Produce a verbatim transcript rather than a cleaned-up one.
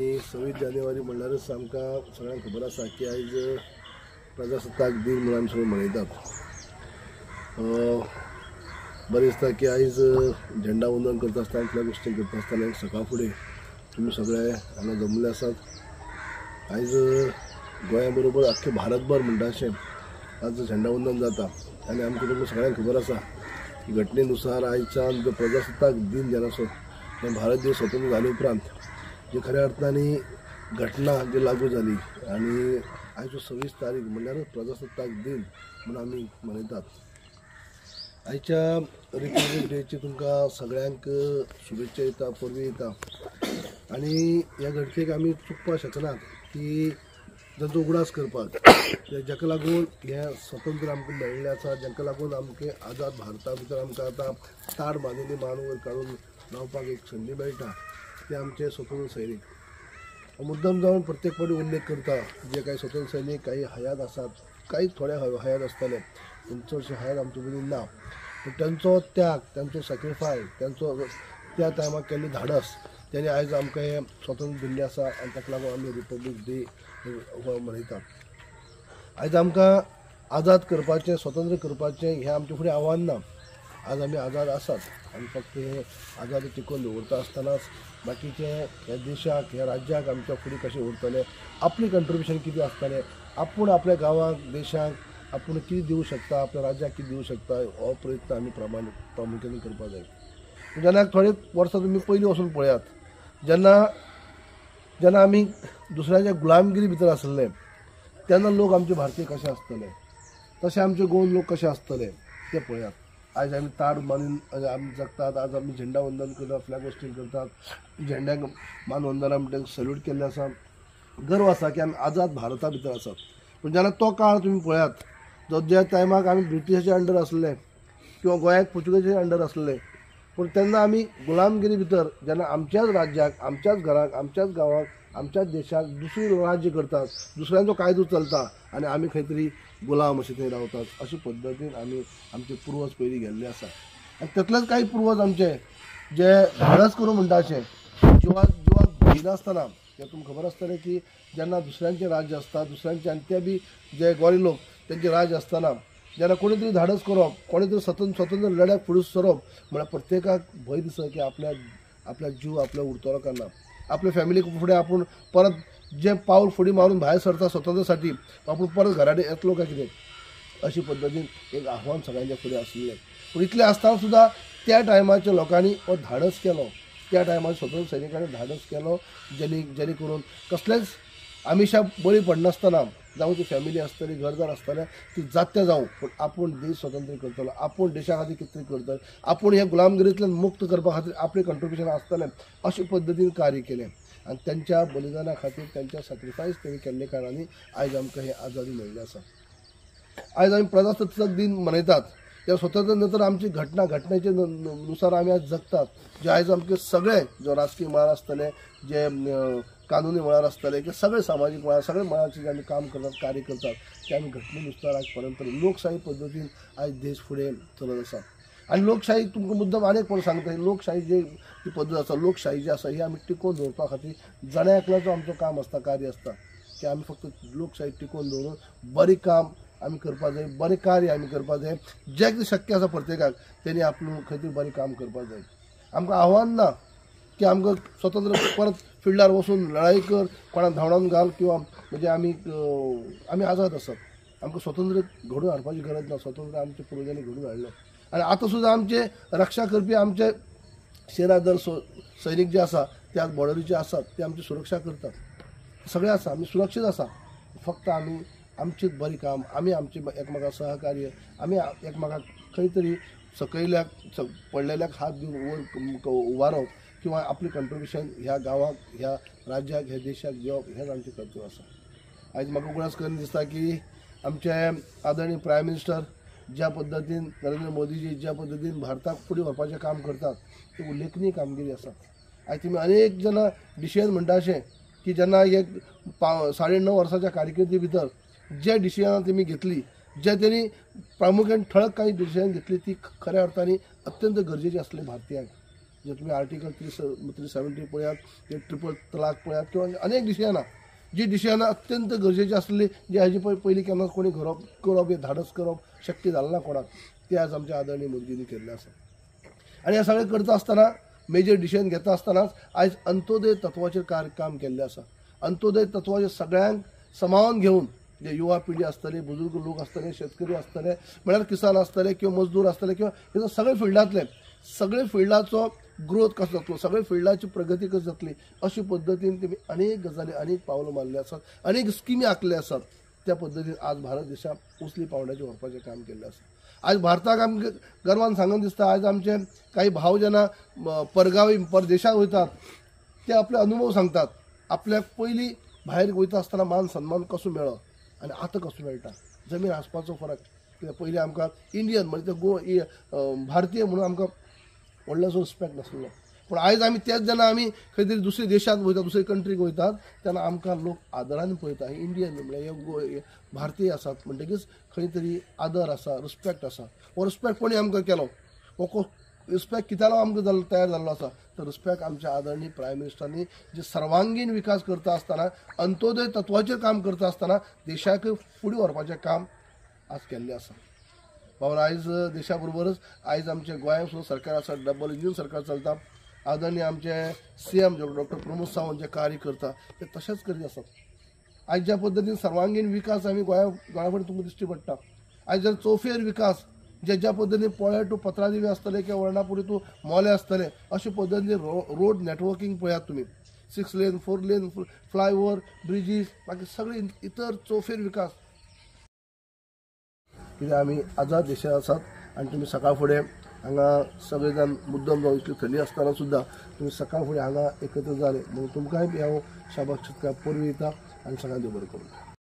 सव्वीस जानेवारी म्हणल्यारच आमकां सगळ्यांक खबर आसा की आयज प्रजासत्ताक दिन म्हणून आमी सगळे मनयतात। बरें दिसता की आयज झेंडा वंदन करता आसतना फ्लॅग होस्टिंग करता आसतना सकाळ फुडें तुमी सगळे हांगा जमले आसात। आयज गोंया बरोबर आख्खे भारतभर म्हणटा अशें आज झेंडा वंदन जाता आनी आमकां तुमकां सगळ्यांक खबर आसा की घटनेनुसार आयच्यान जो प्रजासत्ताक दिन जेन्ना भारत देश स्वतंत्र जाले उपरांत जे खऱ्या अर्थांनी घटना जी लागू जाली आनी आयचो सव्वीस तारीख म्हणल्यार प्रजासत्ताक दिन म्हणून आमी मनयतात। आयच्या रिपब्लीक डेची तुमकां सगळ्यांक शुभेच्छा येता, परबी येता आनी ह्या घटनेक आमी चुकपाक शकनात की जांचो उगडास करपाक जाका लागून हे स्वतंत्र आमकां मेळिल्लें आसा, जाका लागून आमचे आझाद भारता भितर आमकां आतां ताड बांदिल्ली मान वयर काडून लावपाक एक संदी मेळटा ते आमचे स्वतंत्र सैनीक। मुद्दम जावन प्रत्येक फावटी उल्लेख करता जे काही स्वतंत्र सैनीक काही हयात आसात, काही थोडे हयात आसतले पूण चडशे हयात आमचे मदीं ना, पूण तांचो त्याग, तांचो सॅक्रिफायस, तांचो त्या टायमार केल्ली धाडस तेणी आयज आमकां हें स्वतंत्र दिल्लें आसा आनी ताका लागून आमी रिपब्लीक डे मनयतात। आयज आमकां आझाद करपाचें, स्वतंत्र करपाचें हें आमचे फुडें आव्हान ना। आज आमी आझाद आसात आनी फक्त हे आझादी टिकोवन दवरता आसतनाच बाकीचे ह्या देशाक, ह्या राज्याक आमच्या फुडें कशें उरतले, आपली कंट्रिब्युशन कितें आसतलें, आपूण आपल्या गांवाक, देशाक आपूण कितें दिवंक शकता, आपल्या राज्याक कितें दिवंक शकता हो प्रयत्न आमी प्रमाण प्रामुख्यान करपाक जाय। जेन्ना थोडे वर्सां तुमी पयलीं वचून पळयात, जेन्ना जेन्ना आमी दुसऱ्याच्या गुलामगिरी भितर आसले तेन्ना लोक आमचे भारतीय कशे आसतले, तशे आमचे गोवन लोक कशे आसतले ते पळयात। आयज आमी ताड बांदून आमी जगतात, आज आमी झेंडा वंदन करतात, फ्लॅग होस्टिंग करतात, झेंड्याक मान वंदना म्हणटा सॅल्यूट केल्लें आसा, गर्व आसा की आमी आझाद भारता भितर आसात। पूण जेन्ना तो काळ तुमी पळयात जो ज्या टायमाक आमी ब्रिटिशाच्या अंडर आसले किंवा गोंयाक पुर्तुगेजाच्या अंडर आसले, पूण तेन्ना आमी गुलामगिरी भितर जेन्ना आमच्याच राज्याक, आमच्याच घराक, आमच्याच गांवाक, आमच्याच देशाक दुसरी राज्य करतात, दुसऱ्यांचो कायदो चलता आनी आमी खंय तरी गुलाम अशें थंय रावतात, अशे पद्दतीन आमी आमचे पुर्वज पयलीं गेल्ले आसा। आनी तेतलेच काही पुर्वज आमचे जे धाडस करूं म्हणटा अशें जिवाक जिवाक भिनासतना, ते तुमकां खबर आसतलें की जेन्ना दुसऱ्यांचें राज्य आसता, दुसऱ्यांचे आनी ते बी जे गोरे लोक तेंचे राज्य आसतना जेन्ना कोणी तरी धाडस करप, कोणी तरी स्वतंत्र स्वतंत्र लढ्याक फुडें सरप म्हळ्यार प्रत्येकाक भंय दिसता की आपल्या आपल्या जीव आपल्या उरतलो काय ना, आपल्या फॅमिली फुडें आपूण परत जे पावल फुडें मारून भायर सरता स्वतंत्रसाठी आपूण परत घरा कडेन येतलो काय कितें अशे पद्दतीन एक आव्हान सगळ्यांच्या फुडें आसलें। पूण इतलें आसतना सुद्दां त्या टायमाच्या लोकांनी हो धाडस केलो, त्या टायमार स्वतंत्र सैनिकांनी धाडस केलो जेणे जेणे करून कसलेच आमिशा बळी पडनासतना जावं ती फॅमिली आसतली, घरदार आसतलें, ती जात्या जावं पूण आपूण देश स्वतंत्र करतलो, आपूण देशा खातीर कितें तरी करतलो, आपूण ह्या गुलामगिरींतल्यान मुक्त करपा खातीर आपलें कंट्रिब्युशन आसतलें अशे पद्दतीन कार्य केलें आनी त्यांच्या बलिदाना खातीर त्यांच्या सॅक्रिफायस तेणी केल्ले कारणांनी आयज आमकां हे आझादी मेळ्ळी आसा। आयज आमी प्रजासत्ताक दिन मनयतात, त्या स्वतंत्र नंतर आमची घटना घटनेचे नुसार आमी आज जगतात, जे आयज आमचे सगळे जो राजकीय मळार आसतले, जे कानुनी मळार आसतले, की सगळे सामाजीक मळार, सगळे मळारचे जे आमी काम करतात, कार्य करतात ते आमी घटनेनुसार आज पर्यंत लोकशाही पद्दतीन आयज देश फुडें चलत आसा। आनी लोकशाही तुमकां मुद्दम आनीक कोण सांगता, लोकशाही जी जी पद्दत आसा, लोकशाही जी आसा ही आमी टिकोवन दवरपा खातीर जण्या एकल्याचो आमचो काम आसता, कार्य आसता की आमी फक्त लोकशाही टिकोवन दवरून बरें काम आमी करपाक जाय, बरें कार्य आमी करपाक जाय, जें कितें शक्य आसा प्रत्येकाक तेणी आपणें खंय तरी बरें काम करपाक जाय। आमकां आव्हान ना की आमकां स्वतंत्र परत फिल्डार वचून लढाई कर, कोणाक धांवडावन घाल किंवा म्हणजे आमी आमी आझाद आसात, आमकां स्वतंत्र घडोवन हाडपाची गरज ना, स्वतंत्र आमच्या पुर्वजांनी घडोवन हाडलें आनी आतां सुद्दां आमचे रक्षा करपी आमचे सेना दल सैनीक जे आसा ते आज बॉर्डरीचे आसात, ते आमची सुरक्षा करतात, सगळे आसा, आमी सुरक्षीत आसा, फक्त आमी आमचेच बरें काम, आमी आमचे एकमेकाक सहकार्य, आमी एकमेकाक खंय तरी सकयल्याक पडलेल्याक हात दिवन वयर उबारप किंवा आपलें कंट्रिब्युशन ह्या गांवाक, ह्या राज्याक, ह्या देशाक दिवप हेंच आमचें कर्तव्य आसा। आयज म्हाका उगडास करून दिसता की आमचे आदरणीय प्रायम मिनिस्टर ज्या पद्दतीन नरेंद्र मोदीजी ज्या पद्दतीन भारताक फुडें व्हरपाचें काम करतात ते उल्लेखनीय कामगिरी आसा। आयज तुमी अनेक जाणां डिसिजन म्हणटा अशें की जेन्ना एक साडे णव वर्साच्या कारकिर्दी भितर जे डिसिजनां तेमी घेतली, जे तेणी प्रामुख्यान ठळक काही डिसिजन घेतली ती खऱ्या अर्थांनी अत्यंत गरजेची आसली भारतीयांक। जे तुम्ही आर्टिकल थ्री थ्री सेव्हन्टी पळयात, ते ट्रिपल तलाक पळयात किंवा अनेक दिशेना जी दिशेना अत्यंत गरजेची असलेली जे हाजी पयलीं केन्ना कोणी घरप करप हे धाडस करप शक्य जालें ना कोणाक, ते आज आमच्या आदरणीय मोदींनी केल्लें आसा. आनी हे सगळें करता आसतना मेजर डिसिजन घेता आसतनाच आयज अंत्योदय तत्वाचेर कार्य काम केल्लें आसा. अंत्योदय तत्वाचेर सगळ्यांक समावन घेवन जे युवा पिढी आसतली, बुजुर्ग लोक आसतले, शेतकरी आसतले, म्हळ्यार किसान आसतले किंवा मजदूर आसतले किंवा हे सगळे फिल्डांतले सगळे फिल्डाचो ग्रोथ कसो जातलो, सगळे फिल्डाची प्रगती कशी जातली अशे पद्दतीन तेमी अनेक गजाली अनेक पावलां मारले आसात, अनेक स्किमी आंखले आसात. त्या पद्दतीन आज भारत देशाक उचली पावंड्याचेर व्हरपाचें काम केल्लें आसा. आज भारताक आमकां गर्वान सांगून दिसता, आज आमचे काही भाव जेन्ना परगावी परदेशाक वयतात ते आपले अनुभव सांगतात. आपल्याक पयलीं भायर वयता आसतना मान सन्मान कसो मेळ्ळो आनी आतां कसो मेळटा, जमीन आसपाचो फरक. कित्याक पयलीं आमकां इंडियन म्हणजे गो भारतीय म्हणून आमकां व्हडलोसो रिस्पेक्ट नासलो, पूण आयज आमी तेच जेन्ना आमी खंय तरी दुसऱ्या देशांत वयतात, दुसरे कंट्रीक वयतात तेन्ना आमकां लोक आदरान पळयता. इंडियन म्हळ्यार हे भारतीय आसात म्हणटकीच खंय तरी आदर आसा, रिस्पेक्ट आसा. हो रिस्पेक्ट कोणी आमकां केलो, हो रिस्पेक्ट कित्यालो आमकां जाल्लो तयार जाल्लो आसा, तर रिस्पेक्ट आमच्या आदरणीय प्रायम मिनिस्टरांनी जे सर्वांगीण विकास करता आसतना, अंत्योदय तत्वाचेर काम करता आसतना देशाक फुडें व्हरपाचें काम आज केल्लें आसा. बाबा आयज देशा बरोबरच आयज आमचे गोंयांत सुद्दां सरकार आसा, डबल इंजीन सरकार चलता. आदरणीय आमचे C M doctor Pramod Sawant जे कार्य करता ते तशेंच करीत आसात. आयज ज्या पद्दतीन सर्वांगीण विकास आमी गोंया गोंया कडेन तुमकां दिश्टी पडटा. आयज जर चौफेर विकास जे ज्या पद्दतीन पोळ्या टू पत्रादेवी आसतले किंवा वर्णापुरी टू मोले आसतले अशे पद्दतीन रोड नेटवर्कींग पळयात तुमी, six lane four lane flyover bridges बाकी सगळे इतर चौफेर विकास. कित्याक आमी आझाद देशा आसात आनी तुमी सकाळ फुडें हांगा सगळे जाण मुद्दम जावन इतली थंडी आसतना सुद्दां तुमी सकाळ फुडें हांगा एकत्र जाले म्हणून तुमकांय बी हांव शाबास चिंतता, परवी येता आनी सगळ्यांक देव बरें करूं.